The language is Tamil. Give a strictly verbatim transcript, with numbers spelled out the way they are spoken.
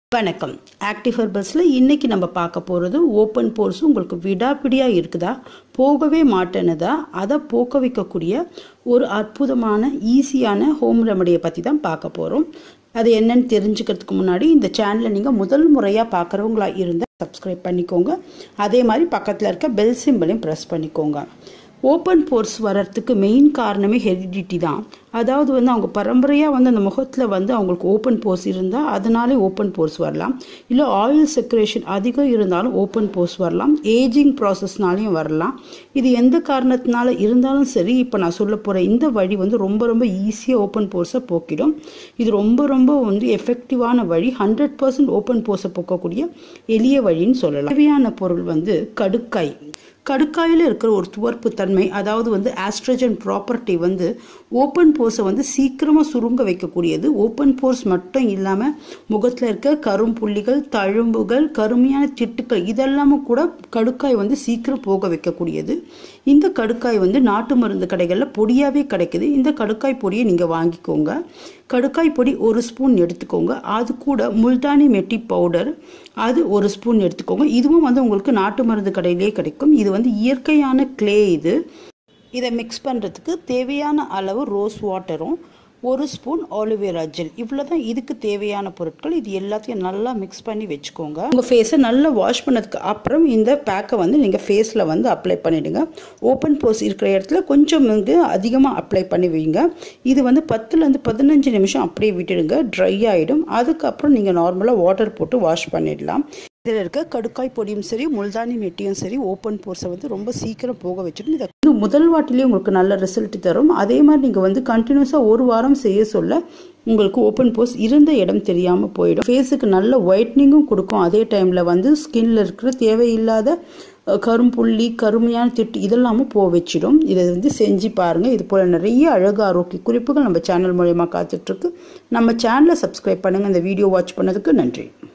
வணக்கம். ஆக்டிவ் ஹெர்பல்ஸ்ல இன்னைக்கு நம்ம பார்க்க போறது ஓப்பன் போர்ஸ் உங்களுக்கு விடாப்பிடியா இருக்குதா, போகவே மாட்டேனுதா, அதை போக்க வைக்கக்கூடிய ஒரு அற்புதமான ஈஸியான ஹோம் ரெமடியை பற்றி தான் பார்க்க போகிறோம். அது என்னன்னு தெரிஞ்சுக்கிறதுக்கு முன்னாடி இந்த சேனலை நீங்கள் முதல் முறையாக பார்க்குறவங்களா இருந்தால் சப்ஸ்கிரைப் பண்ணிக்கோங்க. அதே மாதிரி பக்கத்தில் இருக்க பெல் சிம்பிளையும் ப்ரெஸ் பண்ணிக்கோங்க. ஓப்பன் போர்ஸ் வர்றதுக்கு மெயின் காரணமே ஹெரிடிட்டி தான். அதாவது வந்து அவங்க பரம்பரையாக வந்து அந்த முகத்தில் வந்து அவங்களுக்கு ஓப்பன் போர்ஸ் இருந்தால் அதனாலே ஓப்பன் போர்ஸ் வரலாம். இல்லை ஆயில் செக்ரேஷன் அதிகம் இருந்தாலும் ஓப்பன் போர்ஸ் வரலாம். ஏஜிங் ப்ராசஸ்னாலையும் வரலாம். இது எந்த காரணத்தினால இருந்தாலும் சரி, இப்போ நான் சொல்ல போகிற இந்த வழி வந்து ரொம்ப ரொம்ப ஈஸியாக ஓப்பன் போர்ஸை போக்கிடும். இது ரொம்ப ரொம்ப வந்து எஃபெக்டிவான வழி. ஹண்ட்ரட் பர்சன்ட் ஓப்பன் போர்ஸை போக்கக்கூடிய எளிய வழின்னு சொல்லலாம். தேவையான பொருள் வந்து கடுக்காய். கடுக்காயில் இருக்கிற ஒரு துவர்ப்பு தன்மை, அதாவது வந்து ஆஸ்ட்ரஜன் ப்ராப்பர்ட்டி வந்து ஓப்பன் போர்ஸை வந்து சீக்கிரமாக சுருங்க வைக்கக்கூடியது. ஓப்பன் போர்ஸ் மட்டும் இல்லாமல் முகத்தில் இருக்க கரும்புள்ளிகள், தழும்புகள், கருமையான திட்டுக்கள் இதெல்லாமும் கூட கடுக்காய் வந்து சீக்கிரம் போக வைக்கக்கூடியது. இந்த கடுக்காய் வந்து நாட்டு மருந்து கடைகளில் பொடியாகவே கிடைக்குது. இந்த கடுக்காய் பொடியை நீங்கள் வாங்கிக்கோங்க. கடுக்காய் பொடி ஒரு ஸ்பூன் எடுத்துக்கோங்க. அது கூட முல்தானி மெட்டி பவுடர் அது ஒரு ஸ்பூன் எடுத்துக்கோங்க. இதுவும் வந்து உங்களுக்கு நாட்டு மருந்து கடையிலே கிடைக்கும். இது வந்து இயற்கையான கிளே. இது இதை மிக்ஸ் பண்ணுறதுக்கு தேவையான அளவு ரோஸ் வாட்டரும் ஒரு ஸ்பூன் ஆலிவேரா ஜெல், இவ்வளோதான் இதுக்கு தேவையான பொருட்கள். இது எல்லாத்தையும் நல்லா மிக்ஸ் பண்ணி வச்சுக்கோங்க. உங்கள் ஃபேஸை நல்லா வாஷ் பண்ணதுக்கு அப்புறம் இந்த பேக்கை வந்து நீங்கள் ஃபேஸில் வந்து அப்ளை பண்ணிவிடுங்க. ஓப்பன் போர்ஸ் இருக்கிற இடத்துல கொஞ்சம் வந்து அதிகமாக அப்ளை பண்ணி வைங்க. இது வந்து பத்துலேருந்து பதினஞ்சு நிமிஷம் அப்படியே விட்டுடுங்க, ட்ரை ஆகிடும். அதுக்கப்புறம் நீங்கள் நார்மலாக வாட்டர் போட்டு வாஷ் பண்ணிடலாம். இதில் இருக்க கடுக்காய் பொடியும் சரி, முல்தானி மெட்டியும் சரி, ஓப்பன் போர்ஸை வந்து ரொம்ப சீக்கிரம் போக வச்சிடும். இதை வந்து முதல் வாட்டிலேயே உங்களுக்கு நல்ல ரிசல்ட் தரும். அதே மாதிரி நீங்கள் வந்து கண்டினியூஸாக ஒரு வாரம் செய்ய சொல்ல உங்களுக்கு ஓப்பன் போர்ஸ் இருந்த இடம் தெரியாமல் போயிடும். ஃபேஸுக்கு நல்ல ஒயிட்னிங்கும் கொடுக்கும். அதே டைமில் வந்து ஸ்கின்ல இருக்கிற தேவையில்லாத கரும்புள்ளி, கருமையான திட்டு இதெல்லாமும் போக வச்சிடும். இதை வந்து செஞ்சு பாருங்கள். இது போல் நிறைய அழகு ஆரோக்கிய குறிப்புகள் நம்ம சேனல் மூலயமா காத்துட்ருக்கு. நம்ம சேனலை சப்ஸ்கிரைப் பண்ணுங்கள். இந்த வீடியோ வாட்ச் பண்ணதுக்கு நன்றி.